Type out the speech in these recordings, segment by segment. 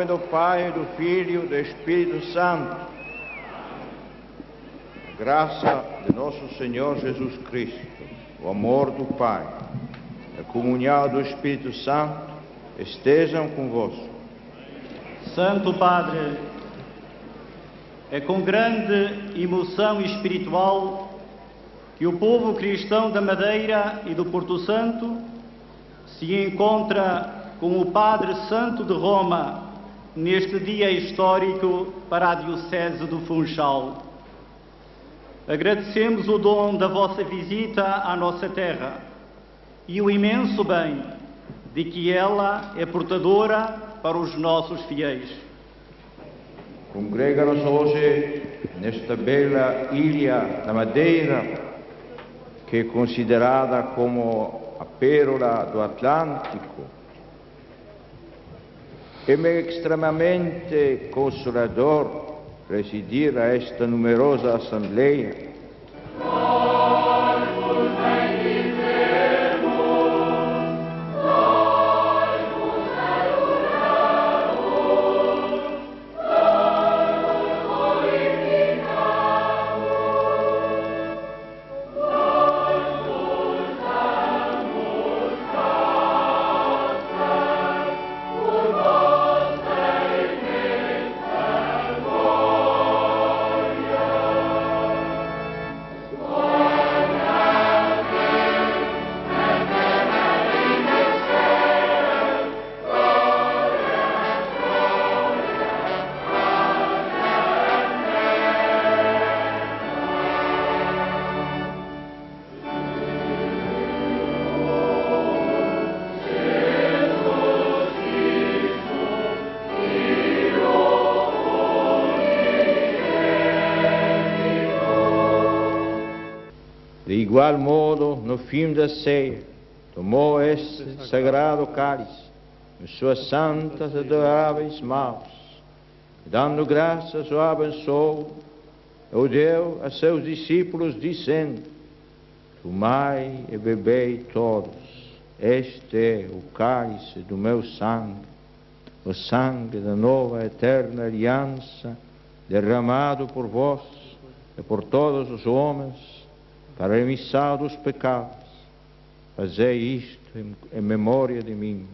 nome do Pai, do Filho e do Espírito Santo. A graça de nosso Senhor Jesus Cristo, o amor do Pai, a comunhão do Espírito Santo estejam convosco. Santo Padre, é com grande emoção espiritual que o povo cristão da Madeira e do Porto Santo se encontra com o Padre Santo de Roma neste dia histórico para a Diocese do Funchal. Agradecemos o dom da vossa visita à nossa terra e o imenso bem de que ela é portadora para os nossos fiéis. Congrega-nos hoje nesta bela ilha da Madeira, que é considerada como a pérola do Atlântico. É-me extremamente consolador presidir a esta numerosa Assembleia. De igual modo, no fim da ceia, tomou este sagrado cálice em suas santas e adoráveis mãos, e, dando graças, o abençoou, o deu a seus discípulos, dizendo: tomai e bebei todos, este é o cálice do meu sangue, o sangue da nova eterna aliança, derramado por vós e por todos os homens, para a remissão dos pecados. Fazei isto em memória de mim.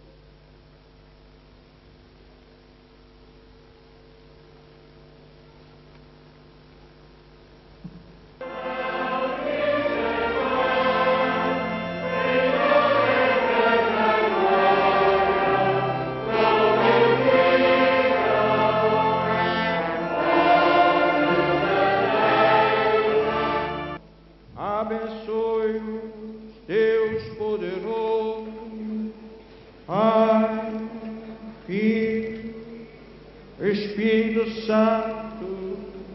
Abençoe-vos, Deus poderoso, Pai, Filho, Espírito Santo.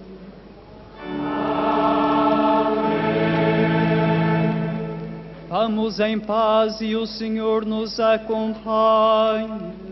Amém. Vamos em paz e o Senhor nos acompanhe.